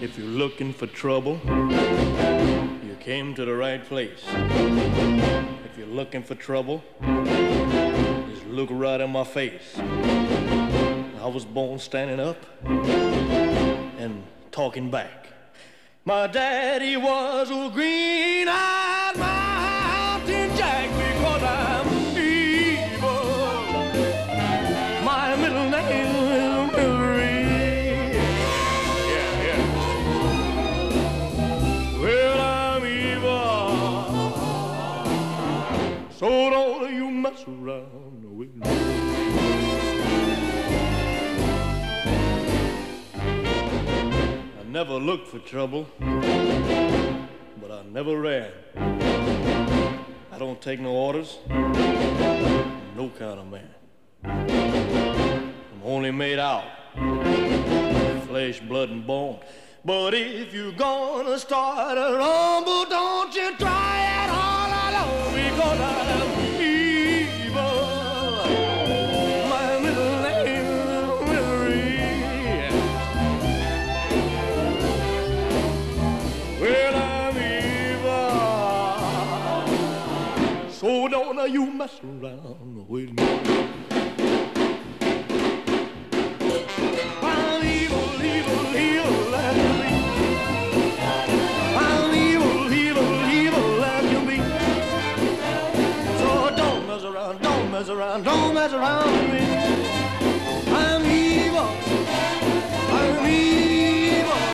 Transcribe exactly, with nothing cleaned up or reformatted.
If you're looking for trouble, you came to the right place. If you're looking for trouble, just look right in my face. I was born standing up and talking back. My daddy was a green-eyed mountain jack because I'm evil. My middle name is Misery. Yeah, yeah. Well, I'm evil. So don't you mess around with me. I never looked for trouble, but I never ran. I don't take no orders, no kind of man. I'm only made out of flesh, blood, and bone. But if you're gonna start a rumble, don't you try it all alone, because I'm evil. My middle name is Misery. Well, I'm evil, so don't you mess around with me. I'm evil, evil, evil as you be. I'm evil, evil, evil as you be. So don't mess around, don't mess around, don't mess around.